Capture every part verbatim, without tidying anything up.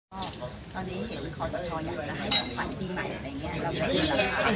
ตอนนี้เห็นคอสช.อยากจะให้ของขวัญปีใหม่อะไรเงี้ยเราจะมีราคา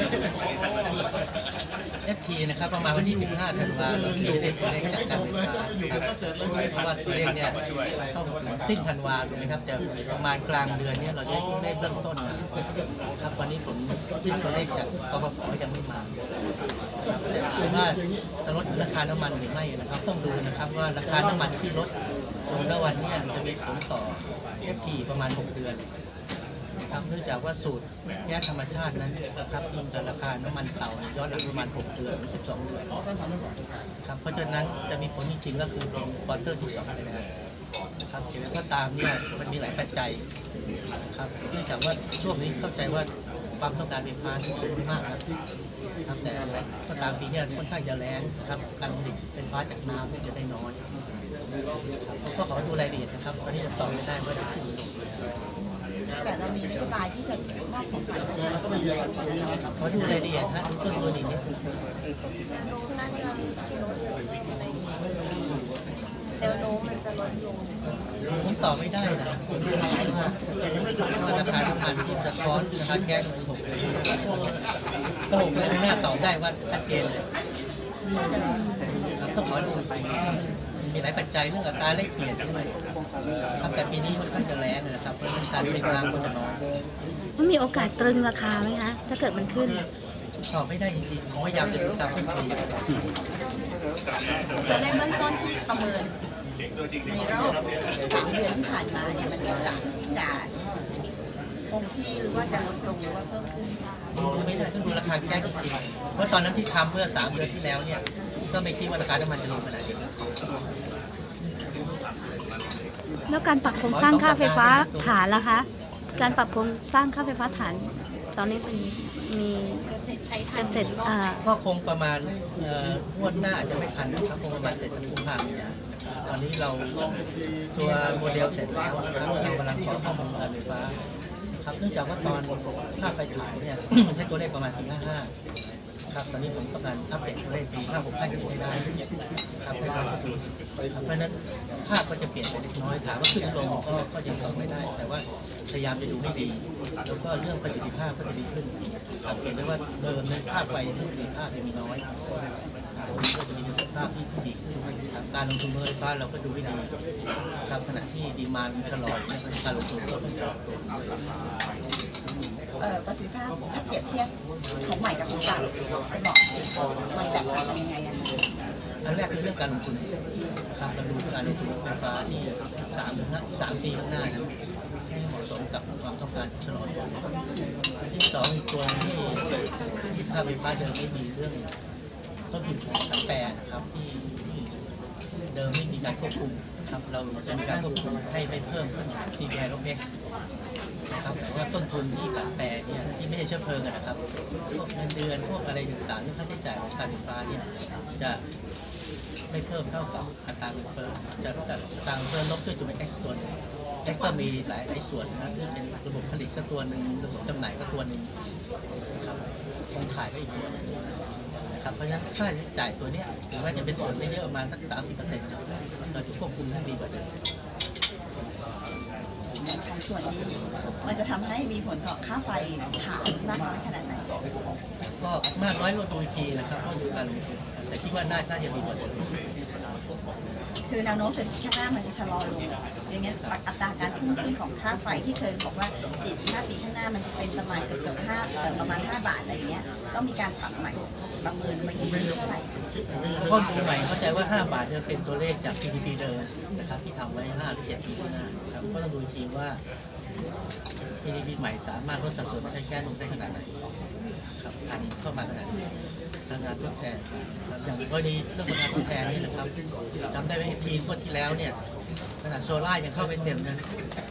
เอฟ ที นะครับประมาณวันที่สิบห้าธันวาคมเราจะได้ตัวเลขจากการไฟฟ้าเพราะว่าตัวเลขเนี่ยต้องถึงสิ้นธันวาคมนะครับแต่ประมาณกลางเดือนนี้เราจะได้เริ่มต้นนะครับวันนี้ผมสิ้นตัวเลขจากกฟผ.ยังไม่มาแต่ว่าจะลดราคาน้ำมันหรือไม่นะครับต้องดูนะครับว่าราคาน้ำมันที่ลดลงณวันนี้จะมีผลต่อ เอฟ ที ประมาณหกเดือนนะครับเนื่องจากว่าสูตรแก๊สธรรมชาตินั้นนะครับอิงกับราคาน้ำมันเต่าย้อนหลังประมาณหกเดือนหรือสิบสองเดือนครับเพราะฉะนั้นจะมีผลจริงๆก็คือเป็นควอเตอร์ที่สองเลยนะครับอย่างไรก็ตามเนี่ยมันมีหลายปัจจัยครับเนื่องจากว่าช่วงนี้เข้าใจว่าความต้องการไฟฟ้าสูงมากครับแต่อะไรก็ตามปีนี้ค่อนข้างจะแรงครับการผลิตไฟฟ้าจากน้ำจะได้น้อยก็ขอดูรายละเอียดนะครับวันนี้จะตอบไม่ได้ว่าจะขึ้นหรือลงแต่เรามีนโยบายที่จะมอบของขวัญประชาชนแรงขอดูรายละเอียดฮะดูต้นทุนอีกนิดนึงน่าจะลดอะไรแนวโน้มมันจะลดลงผมตอบไม่ได้นะราคาน้ำมันที่สะท้อนราคาแก๊สมันหกเลยก็หกเลยไม่น่าตอบได้ว่าชัดเจนเลยต้องขอดูไปมีหลายปัจจัยเรื่องอัตราแลกเปลี่ยนด้วยครับแต่ปีนี้ค่อนข้างจะแรงนะครับเพราะการผลิตน้ำก็จะน้อยมันมีโอกาสตรึงราคาไหมคะถ้าเกิดมันขึ้นตอบไม่ได้จริงๆผมพยายามจะดูตามที่มีตัวเลขเบื้องต้นที่ประเมินในรอบสามเดือนที่ผ่านมาเนี่ยมันมีโอกาสที่จะคงที่หรือว่าจะลดลงหรือว่าเพิ่มขึ้นไม่ได้ต้องดูราคาแก๊สจริงๆเพราะตอนนั้นที่ทำเมื่อสามเดือนที่แล้วเนี่ยก็ไม่คิดว่าราคาน้ำมันจะลงขนาดนี้แล้วการปรับโครงสร้างค่าไฟฟ้าฐานล่ะคะการปรับโครงสร้างค่าไฟฟ้าฐานตอนนี้เป็นมีจะเสร็จก็คงประมาณงวดหน้าอาจจะไม่ทันนะครับคงประมาณเสร็จกุมภาพันธ์เนี่ยตอนนี้เราตัวโมเดลเสร็จแล้วครับเรากำลังขอข้อมูลการไฟฟ้าครับเนื่องจากว่าตอนค่าไฟขายเนี่ยมันใช้ตัวเลขประมาณปีห้าห้าครับตอนนี้ผมต้องการอัปเดตตัวเลขปีห้าหกให้ดูให้ได้ครับให้เราดูเพราะฉะนั้นภาพก็จะเปลี่ยนไปเล็กน้อยถามว่าขึ้นลงก็ก็ยังตอบไม่ได้แต่ว่าพยายามจะดูให้ดีแล้วก็เรื่องประสิทธิภาพก็จะดีขึ้นสังเกตได้ว่าเดิมในค่าไฟเรื่องประสิทธิภาพจะมีน้อยก็จะมีประสิทธิภาพที่ดีขึ้นการลงทุนเมื่อไฟฟ้าเราก็ดูให้ดีครับขณะที่ดีมานด์ตลอดการลงทุนก็ต้องปรับตัวประสิทธิภาพถ้าเปรียบเทียบของใหม่กับของเก่าจะบอกมันแตกต่างกันยังไงอะอันแรกคือเรื่องการลงทุนครับเราดูการลงทุนไฟฟ้าที่สามถึงสามปีข้างหน้านะให้เหมาะสมกับความต้องการชะลอตัวที่สองอีกตัวที่ค่าไฟฟ้าเดิมไม่มีเรื่องต้นทุนของการแปรนะครับที่เดิมไม่มีการควบคุมครับเราจะมีการควบคุมให้ไม่เพิ่มขึ้น ซี พี ไอ ลบ X นะครับแต่ว่าต้นทุนที่การแปรเนี่ยที่ไม่ใช่เชื้อเพลิงนะครับพวกเงินเดือนพวกอะไรต่างๆเรื่องค่าใช้จ่ายของการไฟฟ้าเนี่ยจะไม่เพิ่มเท่ากับอัตราเงินเฟ้อจะแต่อัตราเงินเฟ้อลบด้วยตัวเป็น X ตัวนึง X ก็มีหลายหลายส่วนนะที่เป็นระบบผลิตก็ตัวหนึ่งระบบจำหน่ายก็ตัวหนึ่งนะครับกองขายก็อีกตัวนึงนะครับเพราะฉะนั้นค่าใช้จ่ายตัวนี้ถึงแม้จะเป็นส่วนไม่เยอะประมาณสักสามสิบเปอร์เซ็นต์เราจะควบคุมให้ดีกว่าเดิมของส่วนนี้มันจะทำให้มีผลต่อค่าไฟฐานมากน้อยขนาดไหนก็มากน้อยลดตัวอีกทีนะครับก็ดูการลงทุนแต่คิดว่าน่าน่าจะดีกว่าเดิมคือแนวโน้มเศรษฐกิจข้างหน้ามันจะชะลอลงอย่างเงี้ยอัตราการพุ่งขึ้นของค่าไฟที่เคยบอกว่าสี่ถึงห้าปีข้างหน้ามันจะเป็นประมาณเกือบห้าประมาณห้าบาทอะไรเงี้ยต้องมีการปรับใหม่ประเมินไว้ที่เท่าไหร่ข้อมูลใหม่เข้าใจว่าห้าบาทจะเป็นตัวเลขจาก จี ดี พี เดิมนะครับที่ทำไว้ห้าหรือเจ็ดปีข้างหน้าครับก็ต้องดูทีว่า จี ดี พี ใหม่สามารถลดสัดส่วนการใช้แก๊สลงได้ขนาดไหนครับอันนี้เข้ามาขนาดนี้พลังงานทดแทนอย่างกรณีเรื่องพลังงานทดแทนนี่นะครับจำได้ไหมทีงวดที่แล้วเนี่ยขนาดโซล่ายังเข้าไปเต็มนะ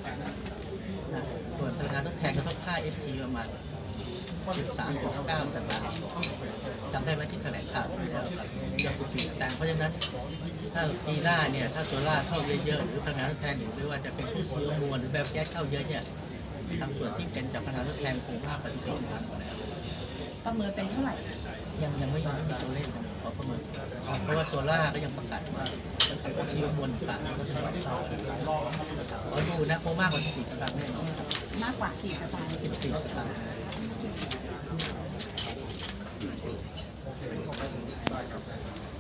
ส่วนพลังงานทดแทนก็ต้องค่า เอฟ ที ประมาณสิบสามจุดเก้าสตางค์จำได้ไหมที่แถลงข่าวแต่เพราะฉะนั้นถ้าปีหน้าเนี่ยถ้าโซล่าเข้าเยอะๆหรือพลังงานทดแทนหรือไม่ว่าจะเป็นผู้ซื้อมวลหรือแบบแก๊สเข้าเยอะเนี่ยทางส่วนที่เป็นจากพลังงานทดแทนคงภาพปฏิทินกันแล้วประเมินเป็นเท่าไหร่ยังยังไม่ยังไม่มีตัวเลขขอประเมินเพราะว่าโซล่าก็ยังประกาศว่าผู้ซื้อมวลต่างก็จะน้อยขอดูนะโคมากกว่าสี่สตางค์แน่นอนมากกว่าสี่สตางค์สิบสี่สตางค์